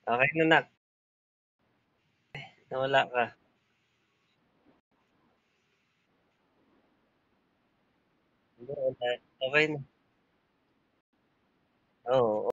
Okey na nak, nawala ka. Hindi wala, okey na. Oo.